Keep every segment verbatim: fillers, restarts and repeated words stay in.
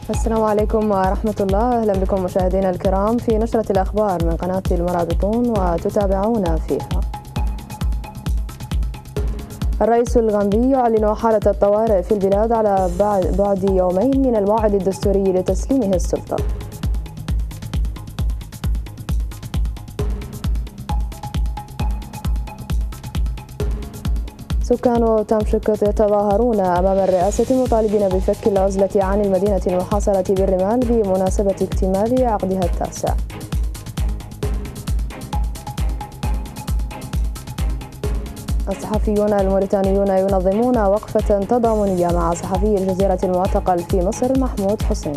السلام عليكم ورحمة الله. أهلا بكم مشاهدينا الكرام في نشرة الأخبار من قناة المرابطون وتتابعونا فيها. الرئيس الغامبي يعلن حالة الطوارئ في البلاد على بعد يومين من الموعد الدستوري لتسليمه السلطة. سكان تمشكت يتظاهرون أمام الرئاسة مطالبين بفك العزلة عن المدينة المحاصرة بالرمال بمناسبة اكتمال عقدها التاسع. الصحفيون الموريتانيون ينظمون وقفة تضامنية مع صحفي الجزيرة المعتقل في مصر محمود حسين.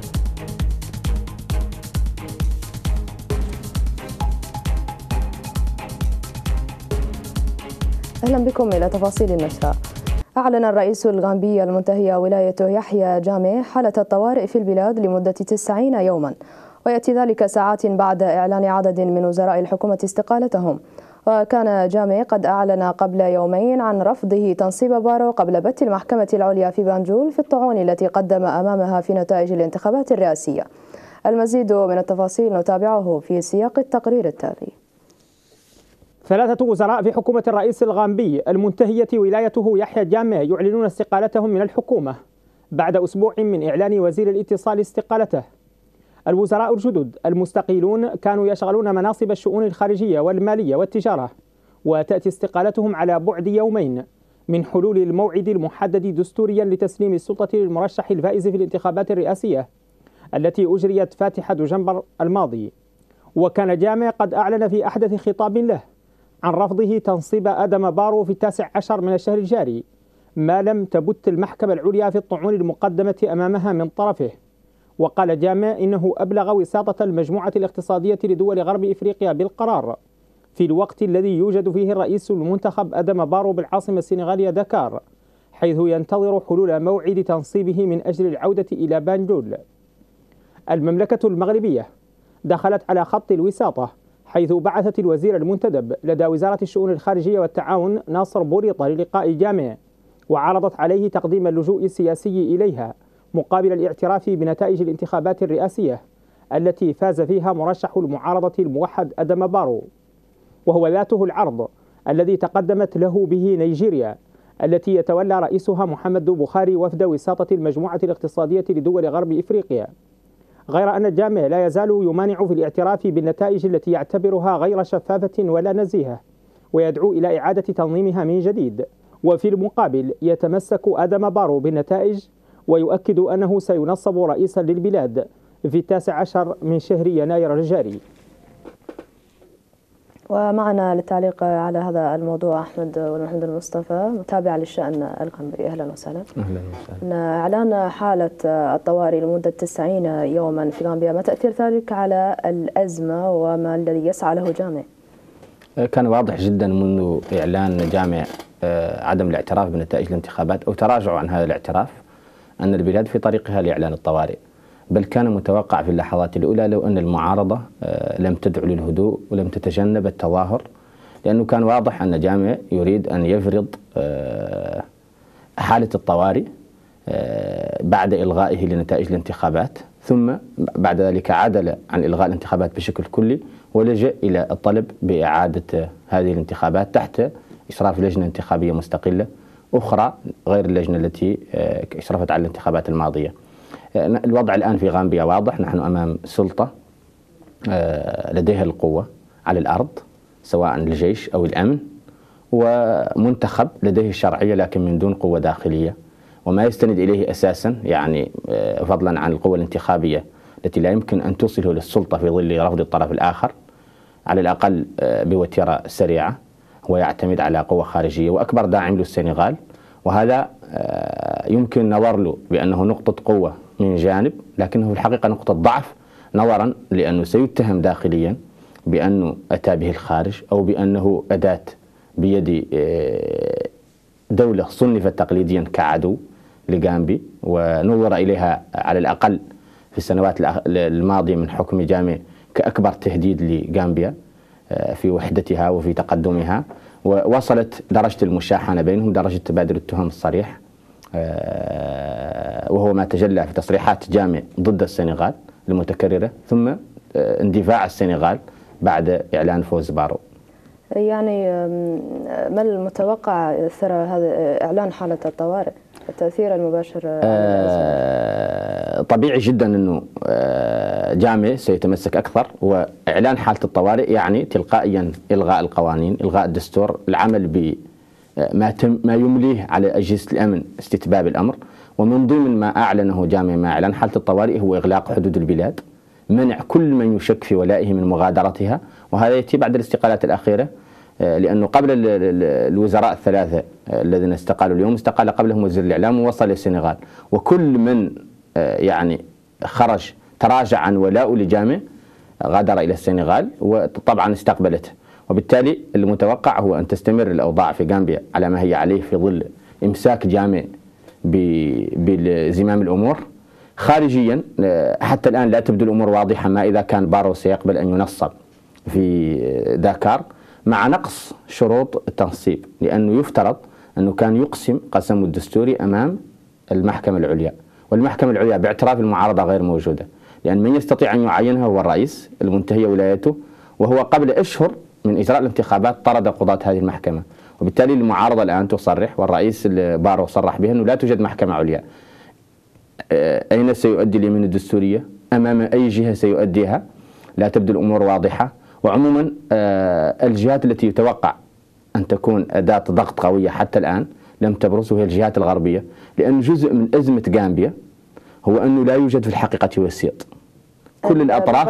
أهلا بكم إلى تفاصيل النشرة. أعلن الرئيس الغامبي المنتهي ولايته يحيى جامع حالة الطوارئ في البلاد لمدة تسعين يوما، ويأتي ذلك ساعات بعد إعلان عدد من وزراء الحكومة استقالتهم. وكان جامع قد أعلن قبل يومين عن رفضه تنصيب بارو قبل بت المحكمة العليا في بانجول في الطعون التي قدم أمامها في نتائج الانتخابات الرئاسية. المزيد من التفاصيل نتابعه في سياق التقرير التالي. ثلاثة وزراء في حكومة الرئيس الغامبي المنتهية ولايته يحيى جامع يعلنون استقالتهم من الحكومة بعد أسبوع من إعلان وزير الاتصال استقالته. الوزراء الجدد المستقيلون كانوا يشغلون مناصب الشؤون الخارجية والمالية والتجارة، وتأتي استقالتهم على بعد يومين من حلول الموعد المحدد دستوريا لتسليم السلطة للمرشح الفائز في الانتخابات الرئاسية التي أجريت فاتحة دجنبر الماضي. وكان جامع قد أعلن في أحدث خطاب له عن رفضه تنصيب آدم بارو في التاسع عشر من الشهر الجاري ما لم تبت المحكمة العليا في الطعون المقدمة أمامها من طرفه. وقال جامع إنه أبلغ وساطة المجموعة الاقتصادية لدول غرب إفريقيا بالقرار في الوقت الذي يوجد فيه الرئيس المنتخب آدم بارو بالعاصمة السنغالية دكار، حيث ينتظر حلول موعد تنصيبه من أجل العودة إلى بانجول. المملكة المغربية دخلت على خط الوساطة، حيث بعثت الوزير المنتدب لدى وزارة الشؤون الخارجية والتعاون ناصر بوريطة للقاء جامع، وعرضت عليه تقديم اللجوء السياسي إليها مقابل الاعتراف بنتائج الانتخابات الرئاسية التي فاز فيها مرشح المعارضة الموحد آدم بارو، وهو ذاته العرض الذي تقدمت له به نيجيريا التي يتولى رئيسها محمد بوخاري وفد وساطة المجموعة الاقتصادية لدول غرب إفريقيا. غير أن الجامع لا يزال يمانع في الاعتراف بالنتائج التي يعتبرها غير شفافة ولا نزيهة، ويدعو إلى إعادة تنظيمها من جديد. وفي المقابل يتمسك آدم بارو بالنتائج ويؤكد أنه سينصب رئيسا للبلاد في التاسع عشر من شهر يناير الجاري. ومعنا للتعليق على هذا الموضوع أحمد والمحمد المصطفى متابع للشأن الغامبي. أهلا وسهلا. أهلا وسهلا. إعلان حالة الطوارئ لمدة تسعين يوما في غامبيا، ما تأثير ذلك على الأزمة وما الذي يسعى له جامع؟ كان واضح جدا منذ إعلان جامع عدم الاعتراف بنتائج الانتخابات أو تراجع عن هذا الاعتراف أن البلاد في طريقها لإعلان الطوارئ، بل كان متوقع في اللحظات الأولى لو أن المعارضة لم تدعو للهدوء ولم تتجنب التظاهر، لأنه كان واضح أن جامع يريد أن يفرض حالة الطوارئ بعد إلغائه لنتائج الانتخابات، ثم بعد ذلك عدل عن إلغاء الانتخابات بشكل كلي ولجأ إلى الطلب بإعادة هذه الانتخابات تحت إشراف لجنة انتخابية مستقلة أخرى غير اللجنة التي اشرفت على الانتخابات الماضية. الوضع الآن في غامبيا واضح، نحن أمام سلطة لديها القوة على الأرض سواء الجيش أو الأمن، ومنتخب لديه الشرعية لكن من دون قوة داخلية، وما يستند إليه أساسا يعني فضلا عن القوة الانتخابية التي لا يمكن أن توصله للسلطة في ظل رفض الطرف الآخر على الأقل بوتيرة سريعة. هو يعتمد على قوة خارجية وأكبر داعم له السنغال، وهذا يمكن نظر له بأنه نقطة قوة من جانب، لكنه في الحقيقة نقطة ضعف نظرا لأنه سيتهم داخليا بأنه أتى به الخارج أو بأنه أداة بيد دولة صنفت تقليديا كعدو لغامبي ونظر إليها على الأقل في السنوات الماضية من حكم جامع كأكبر تهديد لغامبيا في وحدتها وفي تقدمها، ووصلت درجة المشاحنة بينهم درجة تبادل التهم الصريح وهو ما تجلى في تصريحات جامع ضد السنغال المتكررة، ثم اندفاع السنغال بعد إعلان فوز بارو. يعني ما المتوقع إثر هذا إعلان حالة الطوارئ، التأثير المباشر؟ آه طبيعي جدا أنه آه جامع سيتمسك أكثر، وإعلان حالة الطوارئ يعني تلقائيا إلغاء القوانين، إلغاء الدستور، العمل ب ما تم ما يمليه على أجهزة الأمن استتباب الأمر. ومن ضمن ما أعلنه جامع مع إعلان حالة الطوارئ هو إغلاق حدود البلاد، منع كل من يشك في ولائه من مغادرتها، وهذا يأتي بعد الاستقالات الأخيرة، لأنه قبل الوزراء الثلاثة الذين استقالوا اليوم استقال قبلهم وزير الإعلام ووصل للسنغال، وكل من يعني خرج تراجع عن ولاء لجامع غادر إلى السنغال وطبعا استقبلته. وبالتالي المتوقع هو أن تستمر الأوضاع في غامبيا على ما هي عليه في ظل إمساك جامع بزمام الأمور. خارجيا حتى الآن لا تبدو الأمور واضحة ما إذا كان بارو سيقبل أن ينصب في داكار مع نقص شروط التنصيب، لأنه يفترض أنه كان يقسم قسمه الدستوري أمام المحكمة العليا، والمحكمة العليا باعتراف المعارضة غير موجودة، لأن من يستطيع أن يعينها هو الرئيس المنتهية ولايته، وهو قبل أشهر من إجراء الانتخابات طرد قضاة هذه المحكمة. وبالتالي المعارضة الآن تصرح، والرئيس بارو صرح بها، أنه لا توجد محكمة عليا. أين سيؤدي اليمين الدستورية؟ أمام أي جهة سيؤديها؟ لا تبدو الأمور واضحة. وعموما الجهات التي يتوقع أن تكون أداة ضغط قوية حتى الآن لم تبرز، وهي الجهات الغربية، لأن جزء من أزمة غامبيا هو أنه لا يوجد في الحقيقة وسيط. كل الأطراف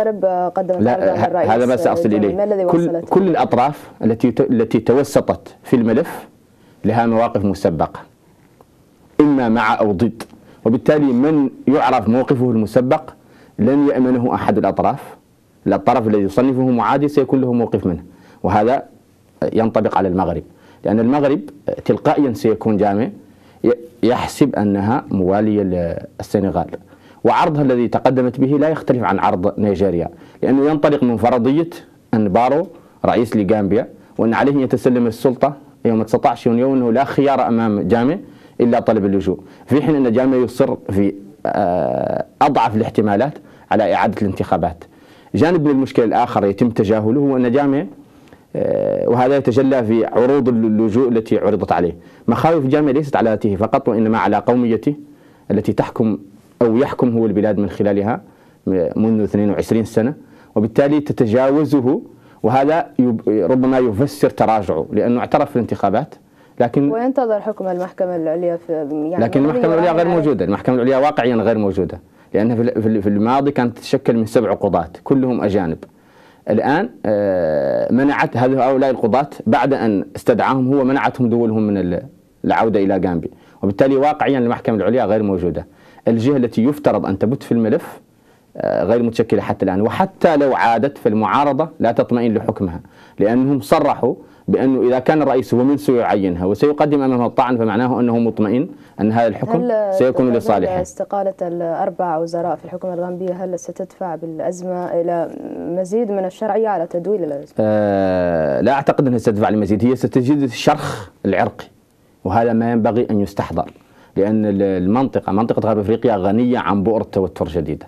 لا هذا ما سأصل إليه، كل, كل الأطراف التي التي توسطت في الملف لها مواقف مسبقة إما مع أو ضد، وبالتالي من يعرف موقفه المسبق لن يأمنه أحد الأطراف. الطرف الذي يصنفه معادي سيكون له موقف منه، وهذا ينطبق على المغرب، لأن المغرب تلقائيا سيكون جامع يحسب أنها موالية للسنغال، وعرضها الذي تقدمت به لا يختلف عن عرض نيجيريا، لأنه ينطلق من فرضية أن بارو رئيس لغامبيا وأن عليه أن يتسلم السلطة يوم تسعة عشر يونيو، أنه لا خيار أمام جامع إلا طلب اللجوء، في حين أن جامع يصر في أضعف الاحتمالات على إعادة الانتخابات. جانب من المشكلة الآخر يتم تجاهله هو أن جامع، وهذا يتجلى في عروض اللجوء التي عرضت عليه، مخاوف جامع ليست على ذاته فقط، وإنما على قوميته التي تحكم أو يحكم هو البلاد من خلالها منذ اثنين وعشرين سنة، وبالتالي تتجاوزه، وهذا ربما يفسر تراجعه، لأنه اعترف في الانتخابات لكن وينتظر حكم المحكمة العليا في يعني لكن المحكمة العليا غير موجودة، المحكمة العليا واقعيا غير موجودة، لأنها في الماضي كانت تتشكل من سبع قضاة كلهم أجانب. الآن منعت هؤلاء القضاة بعد أن استدعاهم هو منعتهم دولهم من العودة إلى غامبيا، وبالتالي واقعيا المحكمة العليا غير موجودة. الجهة التي يفترض أن تبت في الملف غير متشكلة حتى الآن، وحتى لو عادت فالمعارضة لا تطمئن لحكمها، لأنهم صرحوا بأنه إذا كان الرئيس هو من سيعينها وسيقدم أمامه الطعن فمعناه أنه مطمئن أن هذا الحكم سيكون لصالحه. استقالة الأربع وزراء في الحكومة الغامبية هل ستدفع بالأزمة إلى مزيد من الشرعية على تدويل الأزمة؟ أه لا أعتقد أنها ستدفع لمزيد، هي ستجد الشرخ العرقي، وهذا ما ينبغي أن يستحضر، لأن المنطقة منطقة غرب أفريقيا غنية عن بؤرة توتر جديدة.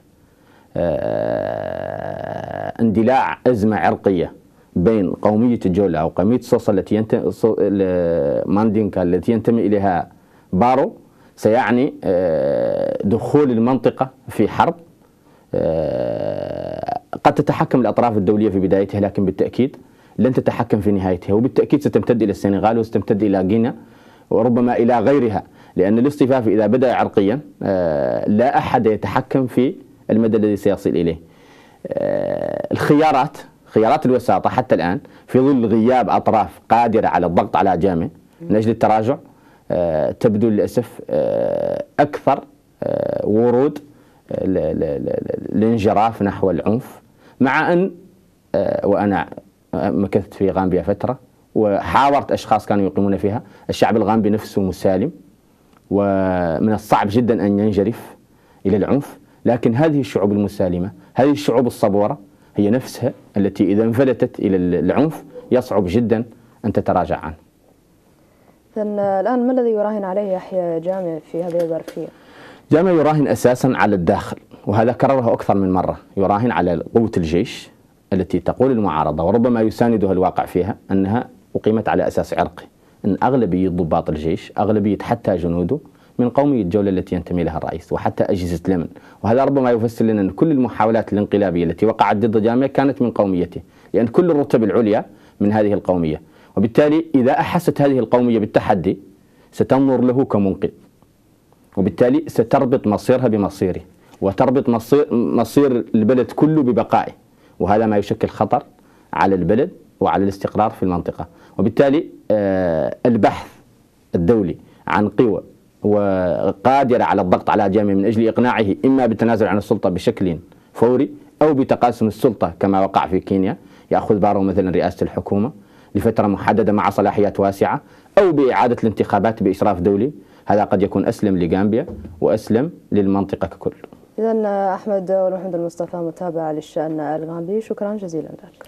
أه اندلاع أزمة عرقية بين قومية الجولا أو قومية صوصة التي ينتمي ماندينكا التي ينتمي إليها بارو سيعني دخول المنطقة في حرب قد تتحكم الأطراف الدولية في بدايتها، لكن بالتأكيد لن تتحكم في نهايتها، وبالتأكيد ستمتد إلى السنغال وستمتد إلى غينيا وربما إلى غيرها، لأن الاصطفاف إذا بدأ عرقيا لا أحد يتحكم في المدى الذي سيصل إليه. الخيارات خيارات الوساطة حتى الآن في ظل غياب أطراف قادرة على الضغط على جامع من أجل التراجع تبدو للأسف أكثر ورود الانجراف نحو العنف، مع أن وأنا مكثت في غامبيا فترة وحاورت أشخاص كانوا يقيمون فيها، الشعب الغامبي نفسه مسالم ومن الصعب جدا أن ينجرف إلى العنف، لكن هذه الشعوب المسالمة، هذه الشعوب الصبورة هي نفسها التي إذا انفلتت إلى العنف يصعب جدا أن تتراجع عنه. إذن الآن ما الذي يراهن عليه يحيى جامع في هذه الظرفية؟ جامع يراهن أساسا على الداخل، وهذا كرره أكثر من مرة. يراهن على قوة الجيش التي تقول المعارضة وربما يساندها الواقع فيها أنها أقيمت على أساس عرقي، أن أغلبية ضباط الجيش، أغلبية حتى جنوده من قومية الجولة التي ينتمي لها الرئيس وحتى أجهزة الأمن. وهذا ربما يفسر لنا أن كل المحاولات الانقلابية التي وقعت ضد جامع كانت من قوميته، لأن كل الرتب العليا من هذه القومية. وبالتالي إذا أحست هذه القومية بالتحدي ستنظر له كمنقذ، وبالتالي ستربط مصيرها بمصيره وتربط مصير, مصير البلد كله ببقائه، وهذا ما يشكل خطر على البلد وعلى الاستقرار في المنطقة. وبالتالي آه البحث الدولي عن قوى وقادرة على الضغط على جامع من أجل إقناعه إما بالتنازل عن السلطة بشكل فوري أو بتقاسم السلطة كما وقع في كينيا، يأخذ بارو مثلا رئاسة الحكومة لفترة محددة مع صلاحيات واسعة، أو بإعادة الانتخابات بإشراف دولي. هذا قد يكون أسلم لغامبيا وأسلم للمنطقة ككل. إذن أحمد والمحمد المصطفى متابع للشأن الغامبي، شكرا جزيلا لك.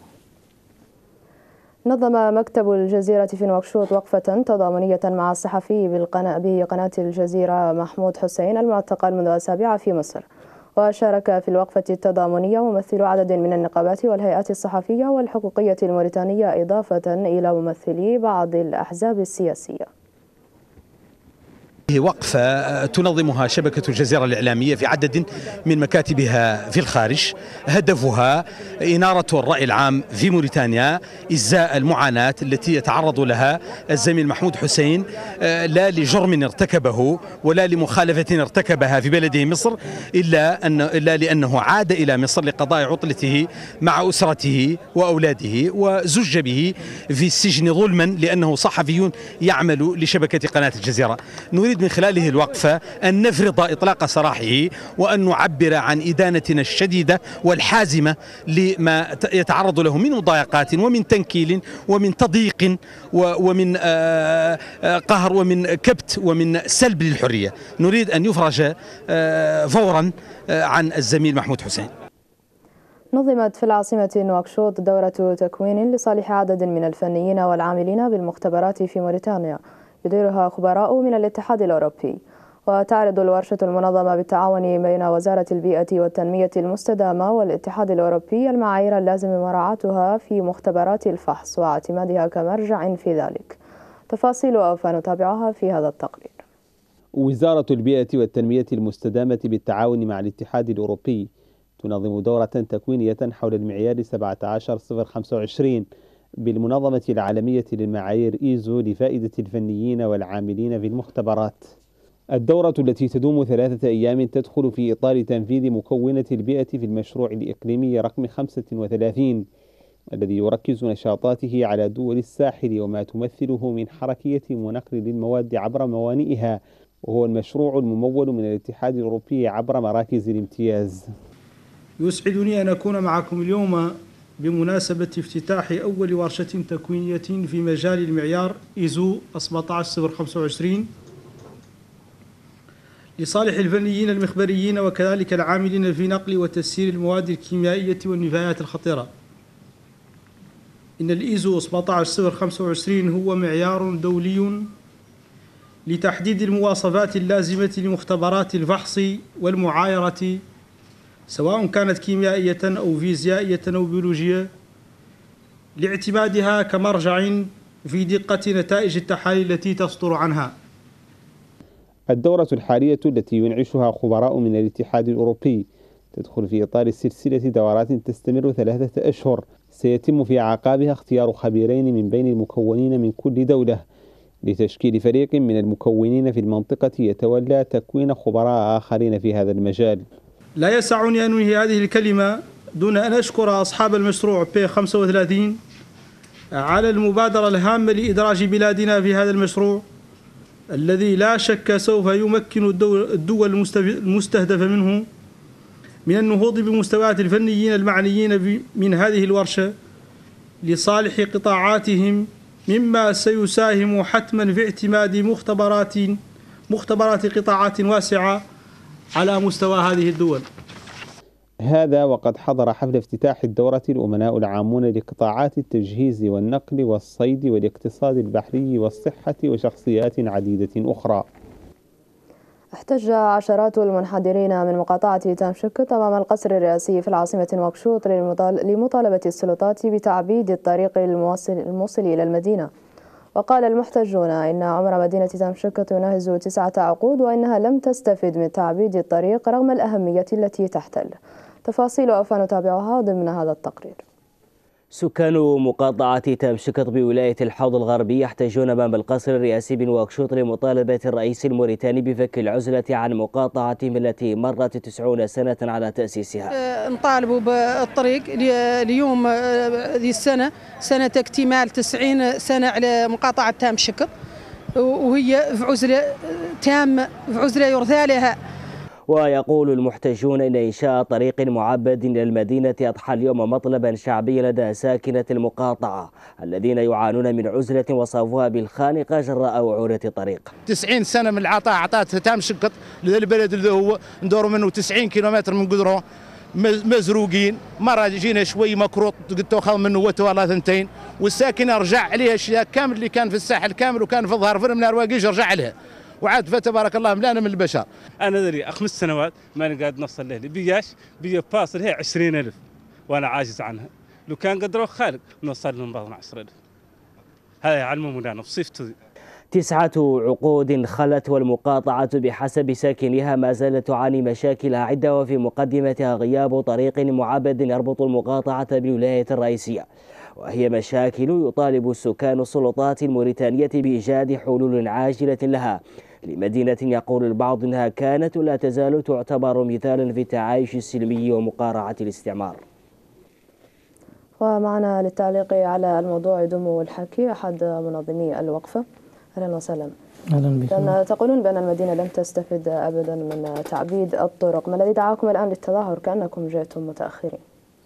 نظم مكتب الجزيرة في نواكشوط وقفة تضامنية مع الصحفي بقناة الجزيرة محمود حسين المعتقل منذ أسابيع في مصر. وشارك في الوقفة التضامنية ممثل عدد من النقابات والهيئات الصحفية والحقوقية الموريتانية، إضافة إلى ممثلي بعض الأحزاب السياسية. وقفة تنظمها شبكة الجزيرة الإعلامية في عدد من مكاتبها في الخارج، هدفها إنارة الرأي العام في موريتانيا، إزاء المعاناة التي يتعرض لها الزميل محمود حسين، لا لجرم ارتكبه ولا لمخالفة ارتكبها في بلده مصر، إلا أن إلا لأنه عاد إلى مصر لقضاء عطلته مع أسرته وأولاده، وزج به في السجن ظلما لأنه صحفي يعمل لشبكة قناة الجزيرة. نريد من خلاله الوقفة أن نفرض إطلاق سراحه وأن نعبر عن إدانتنا الشديدة والحازمة لما يتعرض له من مضايقات ومن تنكيل ومن تضييق ومن قهر ومن كبت ومن سلب للحرية. نريد أن يفرج فورا عن الزميل محمود حسين. نظمت في العاصمة نواكشوط دورة تكوين لصالح عدد من الفنيين والعاملين بالمختبرات في موريتانيا، يديرها خبراء من الاتحاد الأوروبي. وتعرض الورشة المنظمة بالتعاون بين وزارة البيئة والتنمية المستدامة والاتحاد الأوروبي المعايير اللازم مراعاتها في مختبرات الفحص واعتمادها كمرجع في ذلك. تفاصيل أوفى نتابعها في هذا التقرير. وزارة البيئة والتنمية المستدامة بالتعاون مع الاتحاد الأوروبي تنظم دورة تكوينية حول المعيار سبعة عشر صفر خمسة وعشرين بالمنظمة العالمية للمعايير إيزو لفائدة الفنيين والعاملين في المختبرات. الدورة التي تدوم ثلاثة أيام تدخل في إطار تنفيذ مكونة البيئة في المشروع الإقليمي رقم خمسة وثلاثين الذي يركز نشاطاته على دول الساحل وما تمثله من حركية ونقل للمواد عبر موانئها، وهو المشروع الممول من الاتحاد الأوروبي عبر مراكز الامتياز. يسعدني أن أكون معكم اليوم بمناسبة افتتاح أول ورشة تكوينية في مجال المعيار إيزو سبعة عشر صفر خمسة وعشرين لصالح الفنيين المخبريين وكذلك العاملين في نقل وتسيير المواد الكيميائية والنفايات الخطيرة. إن الإيزو سبعة عشر صفر خمسة وعشرين هو معيار دولي لتحديد المواصفات اللازمة لمختبرات الفحص والمعايرة، سواء كانت كيميائية أو فيزيائية أو بيولوجية، لاعتمادها كمرجع في دقة نتائج التحاليل التي تصدر عنها. الدورة الحالية التي ينعشها خبراء من الاتحاد الأوروبي تدخل في إطار سلسلة دورات تستمر ثلاثة أشهر، سيتم في أعقابها اختيار خبيرين من بين المكونين من كل دولة لتشكيل فريق من المكونين في المنطقة يتولى تكوين خبراء آخرين في هذا المجال. لا يسعني أن أنهي هذه الكلمة دون أن أشكر أصحاب المشروع بي خمسة وثلاثين على المبادرة الهامة لإدراج بلادنا في هذا المشروع الذي لا شك سوف يمكن الدول المستهدفة منه من النهوض بمستويات الفنيين المعنيين من هذه الورشة لصالح قطاعاتهم، مما سيساهم حتما في اعتماد مختبرات مختبرات قطاعات واسعة على مستوى هذه الدول. هذا وقد حضر حفل افتتاح الدورة الأمناء العامون لقطاعات التجهيز والنقل والصيد والاقتصاد البحري والصحة وشخصيات عديدة أخرى. احتج عشرات المنحدرين من مقاطعة تامشكت أمام القصر الرئاسي في العاصمة نواكشوط لمطالبة السلطات بتعبيد الطريق الموصل, الموصل إلى المدينة. وقال المحتجون إن عمر مدينة تامشكت يناهز تسعة عقود وإنها لم تستفد من تعبيد الطريق رغم الأهمية التي تحتل. تفاصيل فنتابعها ضمن هذا التقرير. سكان مقاطعة تامشكت بولاية الحوض الغربي يحتجون أمام القصر الرئاسي بنواكشوط لمطالبة الرئيس الموريتاني بفك العزلة عن مقاطعتهم التي مرت تسعون سنة على تأسيسها. نطالبوا بالطريق اليوم هذه السنة سنة اكتمال تسعين سنة على مقاطعة تامشكت، وهي في عزلة تامة، في عزلة يرثى لها. ويقول المحتجون إن إنشاء طريق معبد إلى المدينة أضحى اليوم مطلبا شعبيا لدى ساكنة المقاطعة الذين يعانون من عزلة وصفوها بالخانقة جراء وعورة الطريق. تسعين سنة من العطاء عطات تامشكت لذا البلد اللي هو ندور منه تسعين كيلومتر من قدره مزروقين. مرة جينا شوي مكروط قلت اخذ منه وتوالى ثنتين، والساكنة رجع عليها اشياء كامل اللي كان في الساحل كامل وكان في الظهر فر من الرواقيش رجع عليها وعاد فتبارك الله ملانا من البشر. انا ادري خمس سنوات ماني قاعد نوصل له بياش بيا باصل هي عشرين ألف وانا عاجز عنها. لو كان قدروا خالق نوصل لهم بعض عشرة ألف. هذا يعلموا مولانا بصيفته. تسعة عقود خلت والمقاطعة بحسب ساكنها ما زالت تعاني مشاكل عدة وفي مقدمتها غياب طريق معبد يربط المقاطعة بالولاية الرئيسية، وهي مشاكل يطالب السكان السلطات الموريتانية بإيجاد حلول عاجلة لها لمدينة يقول البعض أنها كانت ولا تزال تعتبر مثالا في التعايش السلمي ومقارعة الاستعمار. ومعنا للتعليق على الموضوع يضم الحكي أحد منظمي الوقفة. أهلا وسهلا. أهلا بكم. تقولون بأن المدينة لم تستفد أبدا من تعبيد الطرق، ما الذي دعاكم الآن للتظاهر كأنكم جئتم متأخرين؟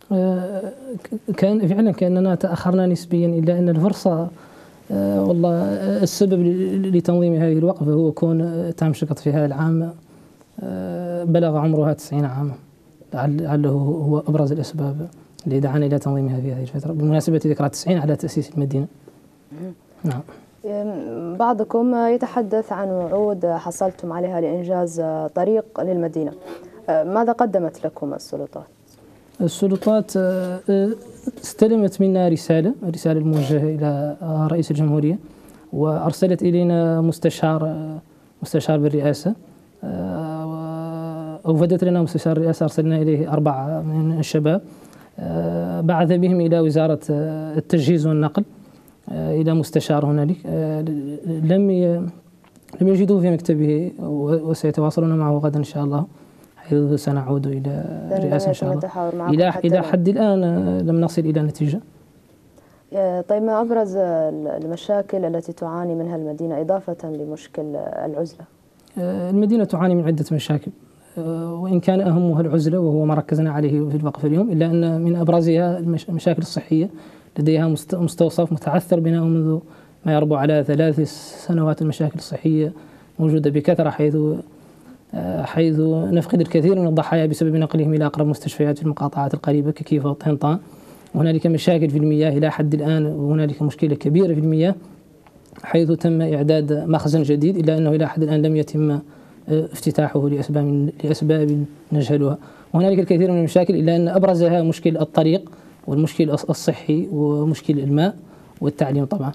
كان فعلا كأننا تأخرنا نسبيا، إلا أن الفرصة والله السبب لتنظيم هذه الوقفة هو كون تامشكت في هذا العام بلغ عمرها تسعين عاما، لعله هو أبرز الأسباب اللي دعانا إلى تنظيمها في هذه الفترة بمناسبة ذكرى تسعين على تأسيس المدينة. نعم. بعضكم يتحدث عن وعود حصلتم عليها لإنجاز طريق للمدينة، ماذا قدمت لكم السلطات؟ السلطات استلمت منا رسالة رسالة موجهة إلى رئيس الجمهورية، وأرسلت إلينا مستشار مستشار بالرئاسة، أوفدت لنا مستشار الرئاسة، أرسلنا إليه أربعة من الشباب بعث بهم إلى وزارة التجهيز والنقل إلى مستشار هنالك، لم لم يجدوه في مكتبه وسيتواصلون معه غدا إن شاء الله، حيث سنعود إلى الرئاسة إن شاء الله. إلى إلى حد الآن لم نصل إلى نتيجة. طيب، ما أبرز المشاكل التي تعاني منها المدينة إضافة لمشكل العزلة؟ المدينة تعاني من عدة مشاكل، وإن كان أهمها العزلة وهو ما ركزنا عليه في الوقفة اليوم، إلا أن من أبرزها المشاكل الصحية. لديها مستوصف متعثر بناء منذ ما يربو على ثلاث سنوات. المشاكل الصحية موجودة بكثرة، حيث حيث نفقد الكثير من الضحايا بسبب نقلهم إلى أقرب مستشفيات في المقاطعات القريبة ككيفا وطهنطان. وهنالك مشاكل في المياه إلى حد الآن، وهنالك مشكلة كبيرة في المياه حيث تم إعداد مخزن جديد، إلا أنه إلى حد الآن لم يتم افتتاحه لأسباب لأسباب نجهلها. وهنالك الكثير من المشاكل، إلا أن أبرزها مشكل الطريق والمشكل الصحي ومشكل الماء والتعليم طبعا.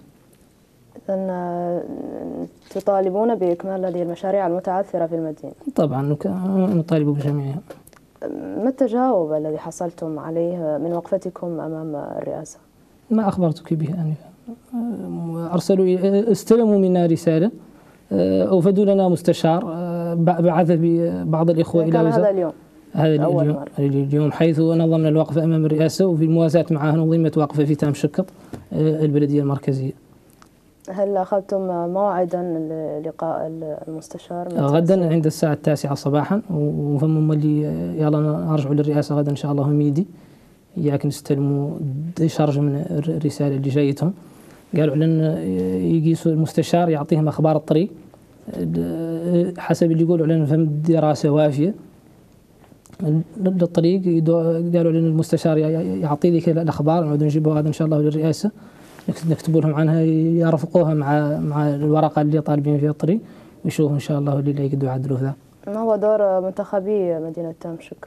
إذن تطالبون بإكمال هذه المشاريع المتعثرة في المدينة؟ طبعا نطالب بجميعها. ما التجاوب الذي حصلتم عليه من وقفتكم أمام الرئاسة؟ ما أخبرتك به آنفا. أرسلوا استلموا منا رسالة، أوفدوا لنا مستشار، بعث ببعض الإخوة إلى كان هذا اليوم هذا اليوم اليوم حيث نظمنا الوقفة أمام الرئاسة، وفي الموازاة معها نظمت وقفة في تامشكت البلدية المركزية. هل أخذتم موعدا للقاء المستشار؟ غدا عند الساعة التاسعة صباحا، وفهم اللي يلا نرجع للرئاسة غدا إن شاء الله ميدي، إياك نستلموا شرج من الرسالة اللي جايتهم. قالوا لن يقيسوا المستشار يعطيهم أخبار الطريق حسب اللي يقولوا لنا، فهم دراسة وافية للطريق. قالوا لنا المستشار يعطي ذيك الأخبار، نعود نجيبها هذا إن شاء الله للرئاسة، نكتبوا لهم عنها يرفقوها مع مع الورقة اللي طالبين فيها الطريق، ويشوفوا إن شاء الله اللي يقدروا يعدلوا ذا. ما هو دور منتخبي مدينة تام شكر؟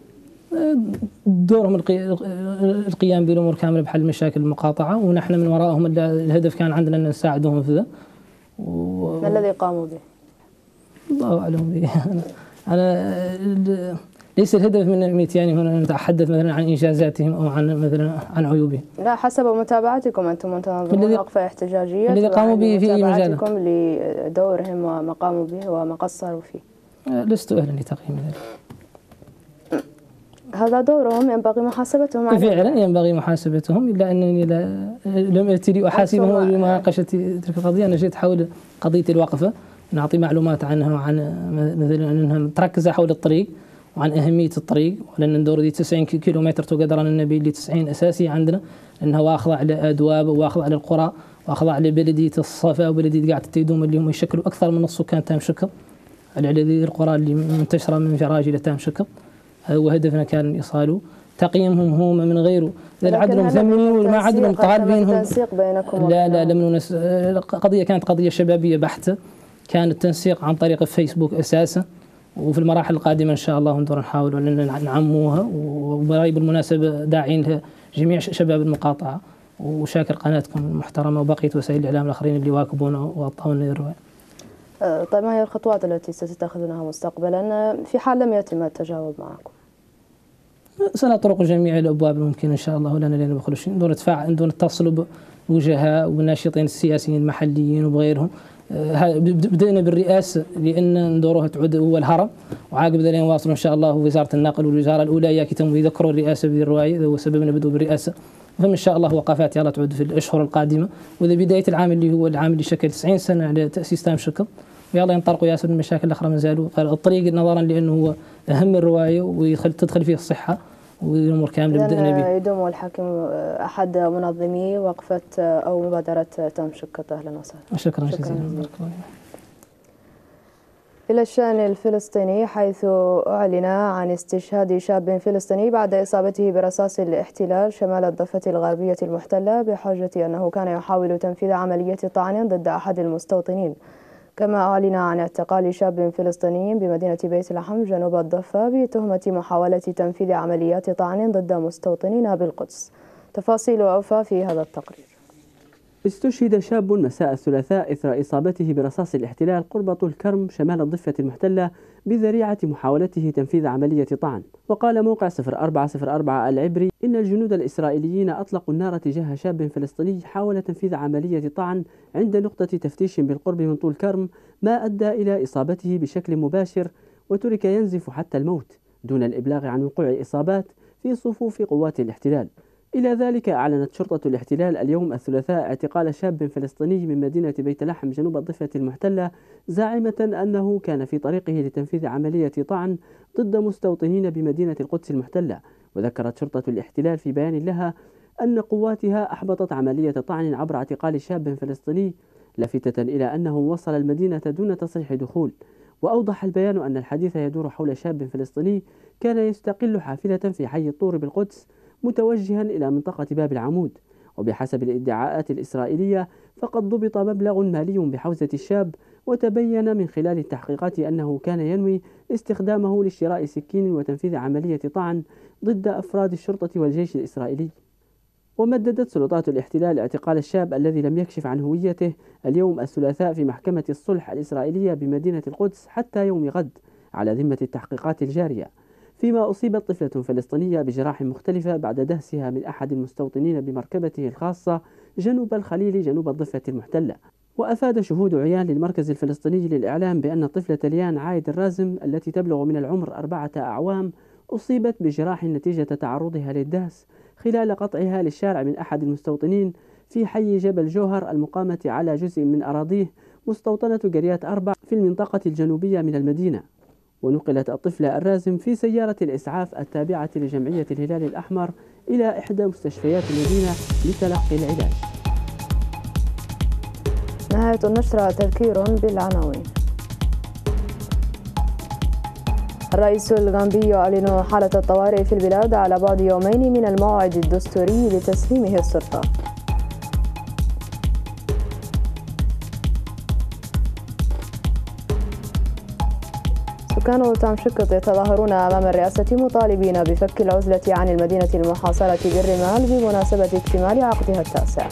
دورهم القيام بالأمور كاملة بحل مشاكل المقاطعة، ونحن من وراءهم. الهدف كان عندنا أن نساعدهم في ذا. و... ما الذي قاموا به؟ الله أعلم به. أنا ليس الهدف من ميتياني هنا أن نتحدث مثلا عن إنجازاتهم أو عن مثلا عن عيوبهم. لا، حسب متابعتكم أنتم منتظمون وقفة احتجاجية الذي قاموا به في مجالهم، متابعتكم لدورهم وما قاموا به وما قصروا فيه. لست أهلا لتقييم ذلك. هذا دورهم ينبغي محاسبتهم عليه. فعلا ينبغي محاسبتهم، إلا أنني لا لم أتي لأحاسبهم لمناقشة تلك القضية. أنا جيت حول قضية الوقفة، نعطي معلومات عنها وعن مثلا أنها تركز حول الطريق وعن أهمية الطريق، ولأن ندور دي تسعين كيلومتر تقدر أن النبي اللي تسعين أساسية عندنا، أنها واخضع لأدواب وواخضع للقرى واخضع لبلدية الصفا وبلدية قاعة التيدوم اللي هم يشكلوا أكثر من نص سكان تام شكر، على هذه القرى اللي منتشرة من فراج إلى تام شكر. هو هدفنا كان إيصاله. تقييمهم هم من غيره، إذا عدلهم ثمنوا ما عدلهم طالبينهم. التنسيق بينكم؟ لا لا لم ننس... قضية كانت قضية شبابية بحتة، كان التنسيق عن طريق الفيسبوك أساسا، وفي المراحل القادمة إن شاء الله ندور نحاول أن نعموها. وبراي بالمناسبة داعين لها جميع شباب المقاطعة، وشاكر قناتكم المحترمة وبقية وسائل الإعلام الآخرين اللي واكبونا وأعطونا الرواية. طيب، ما هي الخطوات التي ستتخذونها مستقبلا في حال لم يتم التجاوب معكم؟ سنطرق جميع الأبواب الممكنة إن شاء الله، ولا نلين بخلوش ندور نتفاعل ندور نتصل بوجهاء والناشطين السياسيين المحليين وبغيرهم. بدأنا بالرئاسة لأن ندوروها تعود هو الهرم، وعاقب ذلك نواصلوا إن شاء الله وزارة النقل والوزارة الأولى ياكتم يذكروا الرئاسة بهذه الرواية، هذا هو سببنا بدء بالرئاسة. فإن شاء الله وقفات يلا تعود في الأشهر القادمة، وإذا بداية العام اللي هو العام اللي شكل تسعين سنة على تأسيس تام شكر، ويلا ينطلقوا ياسر من المشاكل الأخرى ما زالوا. الطريق نظرا لأنه هو أهم الرواية ويدخل تدخل فيه الصحة والأمور كاملة بدأنا به. يدوم الحاكم أحد منظمي وقفة أو مبادرة تام شكر. أهلا وسهلا. شكرا جزيلا. إلى الشأن الفلسطيني، حيث أعلن عن استشهاد شاب فلسطيني بعد إصابته برصاص الاحتلال شمال الضفة الغربية المحتلة بحجة أنه كان يحاول تنفيذ عملية طعن ضد أحد المستوطنين. كما أعلن عن اعتقال شاب فلسطيني بمدينة بيت لحم جنوب الضفة بتهمة محاولة تنفيذ عمليات طعن ضد مستوطنين بالقدس. تفاصيل أوفى في هذا التقرير. استشهد شاب مساء الثلاثاء إثر إصابته برصاص الاحتلال قرب طول كرم شمال الضفة المحتلة بذريعة محاولته تنفيذ عملية طعن. وقال موقع صفر أربعة صفر أربعة العبري إن الجنود الإسرائيليين أطلقوا النار تجاه شاب فلسطيني حاول تنفيذ عملية طعن عند نقطة تفتيش بالقرب من طول كرم، ما أدى إلى إصابته بشكل مباشر وترك ينزف حتى الموت دون الإبلاغ عن وقوع إصابات في صفوف قوات الاحتلال. إلى ذلك أعلنت شرطة الاحتلال اليوم الثلاثاء اعتقال شاب فلسطيني من مدينة بيت لحم جنوب الضفة المحتلة، زاعمة أنه كان في طريقه لتنفيذ عملية طعن ضد مستوطنين بمدينة القدس المحتلة. وذكرت شرطة الاحتلال في بيان لها أن قواتها أحبطت عملية طعن عبر اعتقال شاب فلسطيني، لافتة إلى أنه وصل المدينة دون تصريح دخول. وأوضح البيان أن الحديث يدور حول شاب فلسطيني كان يستقل حافلة في حي الطور بالقدس متوجها إلى منطقة باب العمود. وبحسب الادعاءات الإسرائيلية فقد ضبط مبلغ مالي بحوزة الشاب، وتبين من خلال التحقيقات أنه كان ينوي استخدامه لشراء سكين وتنفيذ عملية طعن ضد أفراد الشرطة والجيش الإسرائيلي. ومددت سلطات الاحتلال اعتقال الشاب الذي لم يكشف عن هويته اليوم الثلاثاء في محكمة الصلح الإسرائيلية بمدينة القدس حتى يوم غد على ذمة التحقيقات الجارية، فيما أصيبت طفلة فلسطينية بجراح مختلفة بعد دهسها من أحد المستوطنين بمركبته الخاصة جنوب الخليل جنوب الضفة المحتلة. وأفاد شهود عيان للمركز الفلسطيني للإعلام بأن طفلة ليان عايد الرازم التي تبلغ من العمر أربعة أعوام أصيبت بجراح نتيجة تعرضها للدهس خلال قطعها للشارع من أحد المستوطنين في حي جبل جوهر المقامة على جزء من أراضيه مستوطنة قريات أربع في المنطقة الجنوبية من المدينة. ونقلت الطفلة الرازم في سيارة الإسعاف التابعة لجمعية الهلال الأحمر إلى إحدى مستشفيات المدينة لتلقي العلاج. نهاية النشرة تذكير بالعناوين. الرئيس الغامبي يعلن حالة الطوارئ في البلاد على بعد يومين من الموعد الدستوري لتسليمه السلطة. سكان تامشكط يتظاهرون أمام الرئاسة مطالبين بفك العزلة عن المدينة المحاصرة بالرمال بمناسبة اكتمال عقدها التاسع.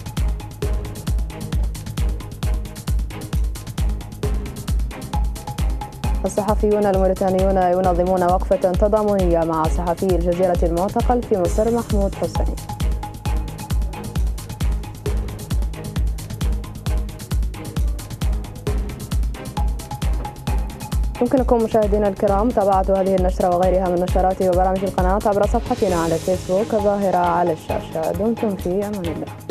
الصحفيون الموريتانيون ينظمون وقفة تضامنية مع صحفي الجزيرة المعتقل في مصر محمود حسني. يمكنكم مشاهدينا الكرام متابعة هذه النشرة وغيرها من نشرات وبرامج القناة عبر صفحتنا على فيسبوك الظاهرة على الشاشة. دمتم في أمان الله.